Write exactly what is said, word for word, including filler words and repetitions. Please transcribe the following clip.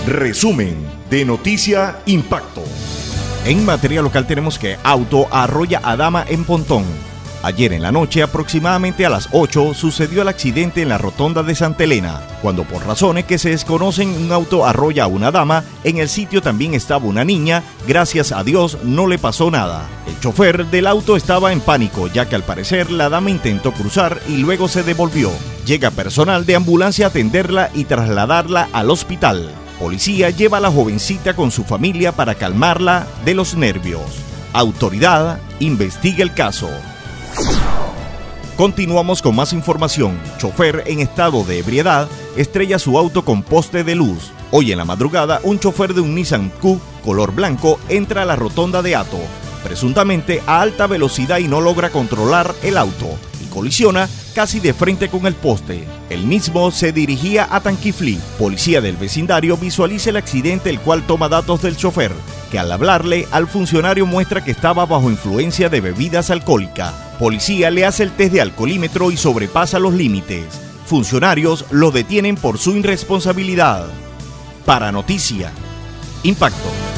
Resumen de Noticia Impacto. En materia local tenemos que auto arrolla a dama en Pontón. Ayer en la noche, aproximadamente a las ocho, sucedió el accidente en la rotonda de Santa Elena, cuando por razones que se desconocen un auto arrolla a una dama. En el sitio también estaba una niña. Gracias a Dios no le pasó nada. El chofer del auto estaba en pánico, ya que al parecer la dama intentó cruzar y luego se devolvió. Llega personal de ambulancia a atenderla y trasladarla al hospital. Policía lleva a la jovencita con su familia para calmarla de los nervios. Autoridad investiga el caso. Continuamos con más información. Chofer en estado de ebriedad estrella su auto con poste de luz. Hoy en la madrugada, un chofer de un Nissan Q color blanco entra a la rotonda de Hato, presuntamente a alta velocidad, y no logra controlar el auto y colisiona casi de frente con el poste. El mismo se dirigía a Tanquiflí. Policía del vecindario visualiza el accidente, el cual toma datos del chofer, que al hablarle al funcionario muestra que estaba bajo influencia de bebidas alcohólicas. Policía le hace el test de alcoholímetro y sobrepasa los límites. Funcionarios lo detienen por su irresponsabilidad. Para Noticia Impacto.